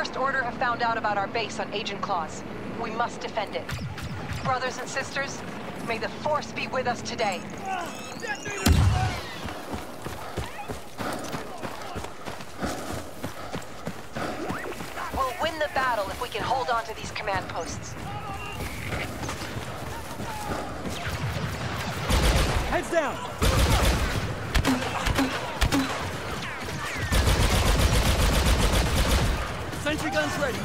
First Order have found out about our base on Agent Claws. We must defend it. Brothers and sisters, may the Force be with us today. We'll win the battle if we can hold on to these command posts. Heads down! Sentry guns ready.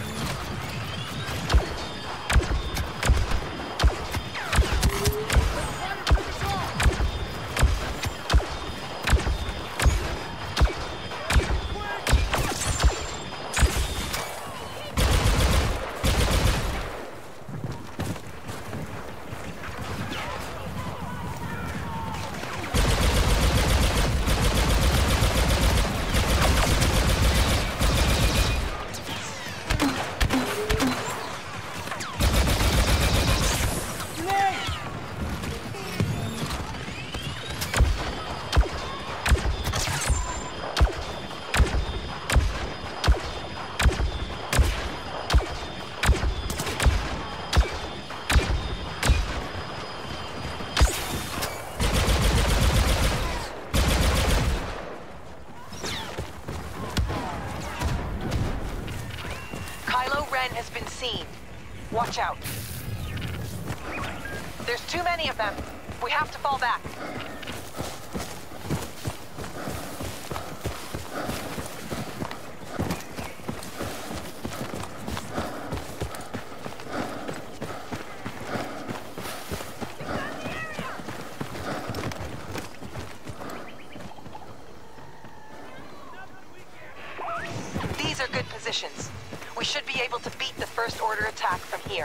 Has been seen. Watch out. There's too many of them. We have to fall back. These are good positions. We should be able to beat the First Order attack from here.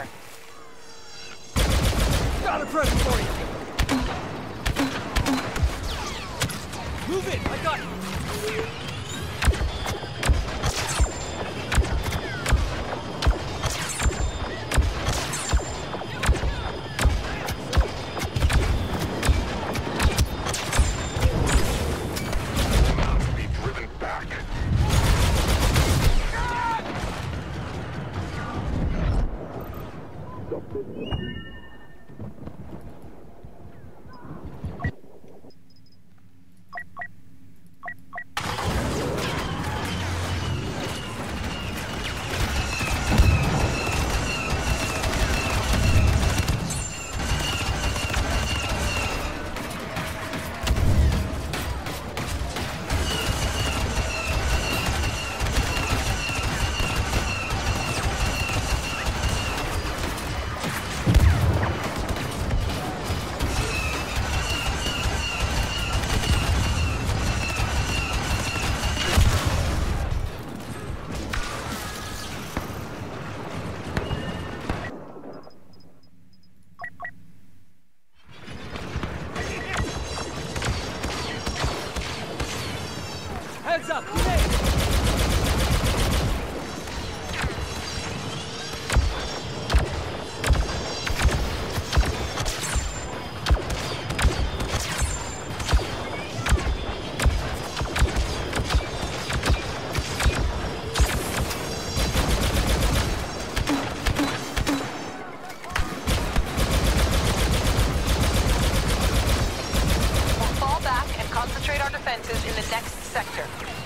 Got a present for you! Move it! I got you! Heads up! In the next sector.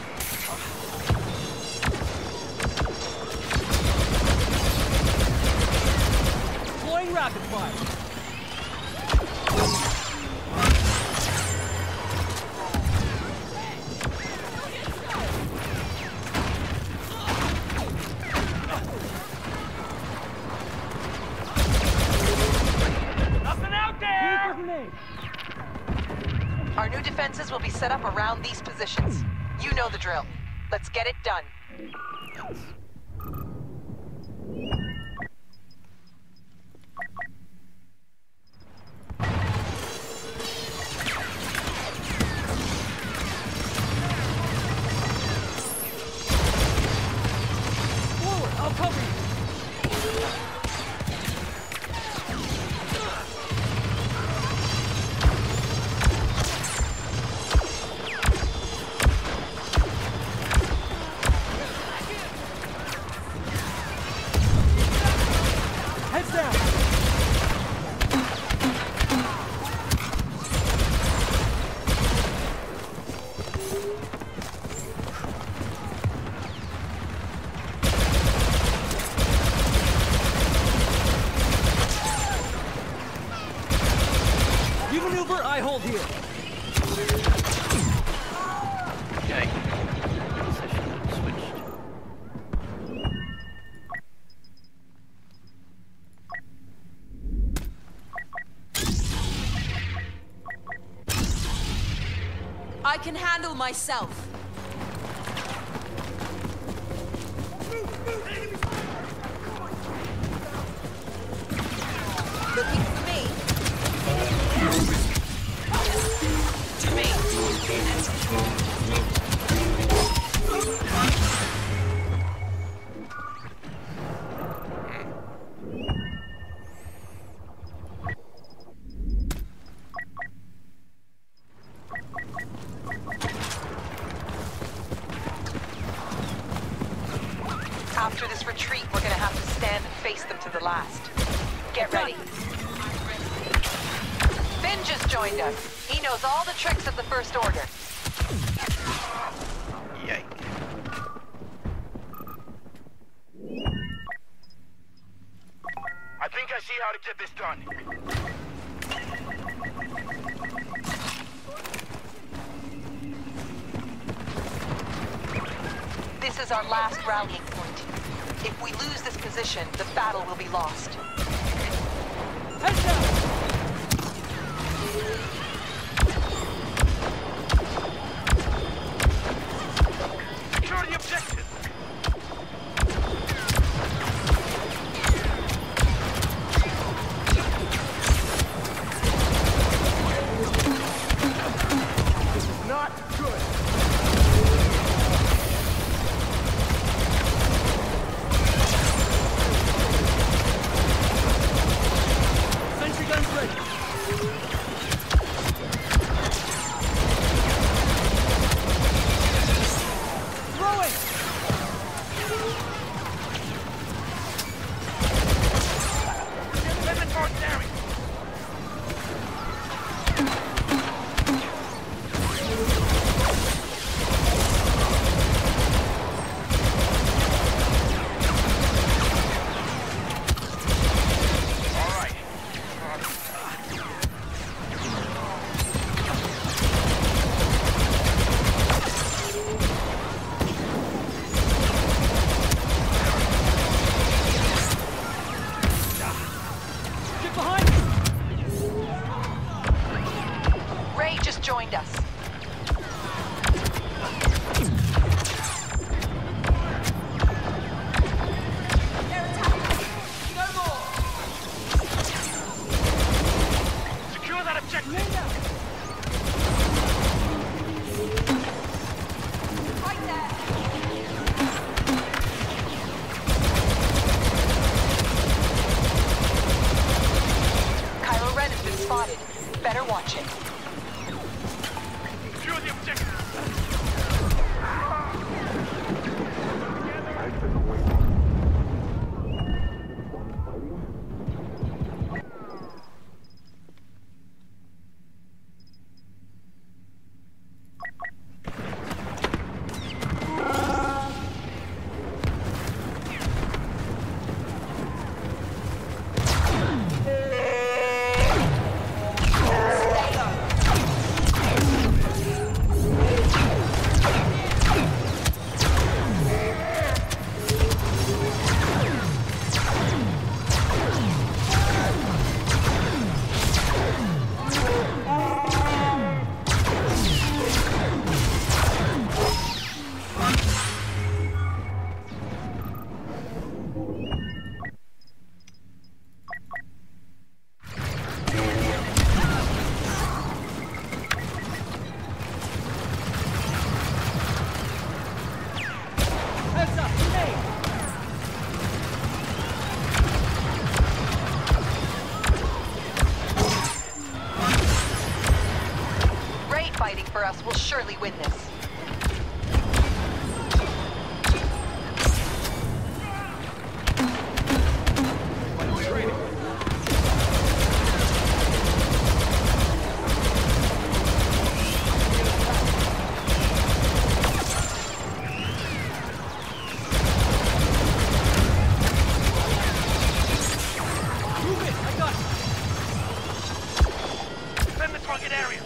Deploying rapid fire. Nothing out there! Our new defenses will be set up around these positions. You know the drill. Let's get it done. Forward, I'll cover you. hold here. Okay. Position switched. I can handle myself. Looking for me? To me. After this retreat, we're gonna have to stand and face them to the last. Get ready. Ben just joined us. He knows all the tricks of the First Order. Yike. I think I see how to get this done. This is our last rallying point. If we lose this position, the battle will be lost. Heads up! Secure the objective. This is not good. Sentry guns ready. Throwing! Send the target area. All right. Get behind me! Ray just joined us. Secure that objective. Lay down! Right there. Kylo Ren has been spotted. Better watch it. Secure the objective. Heads up! Grenade! Ray fighting for us will surely win this. Move it! I got it! Defend the target area.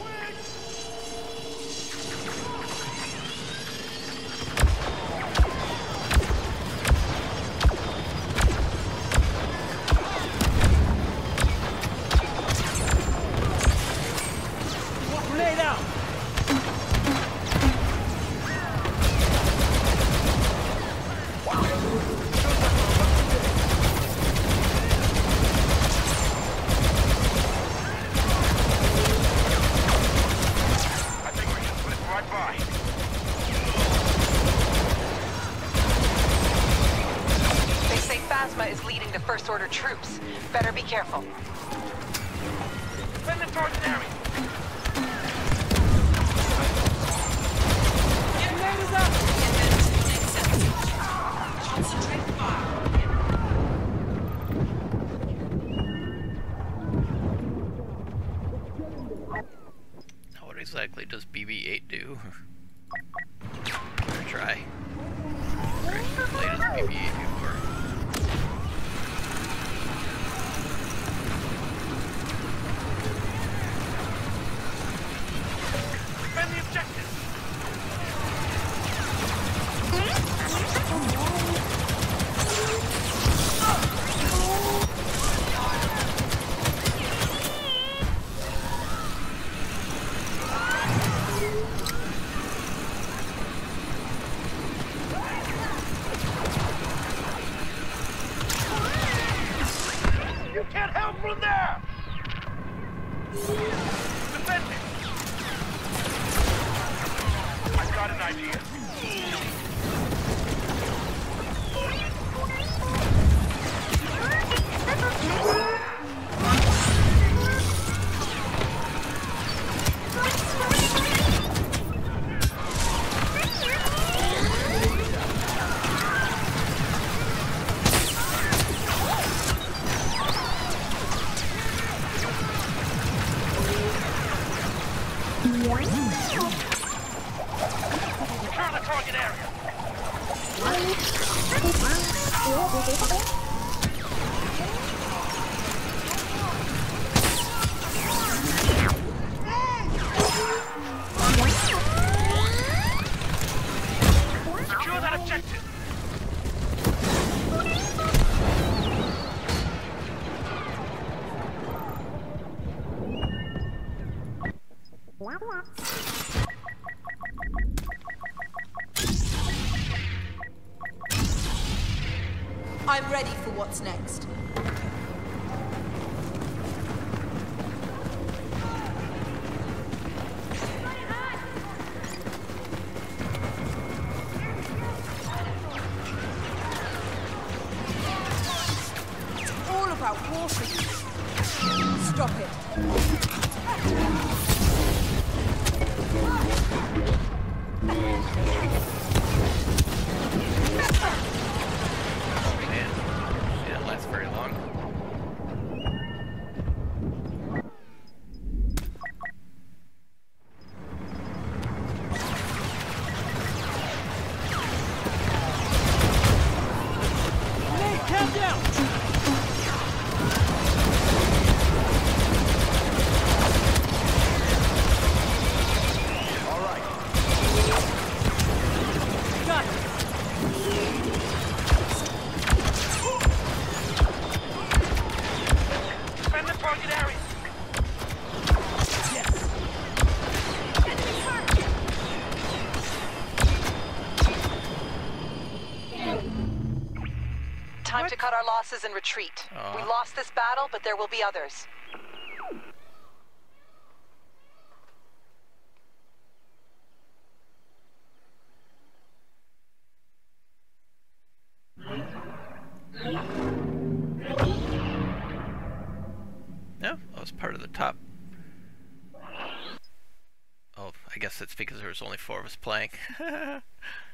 plasma is leading to First Order troops. Better be careful. Defend the target area. Grenade is up! Concentrate fire. What exactly does BB-8 do? Or try. What play does BB-8 do for? Defend the objective. You can't help from there! Defend it! I've got an idea. Secure the target area. Secure that objective. I'm ready for what's next. It's all about water use. Stop it. Man, she didn't last very long. Grenade, calm down! All right. Got it! Defend the target area. Yes! Time to cut our losses and retreat. Aw. We lost this battle, but there will be others. No, that was part of the top. Oh, I guess it's because there was only 4 of us playing.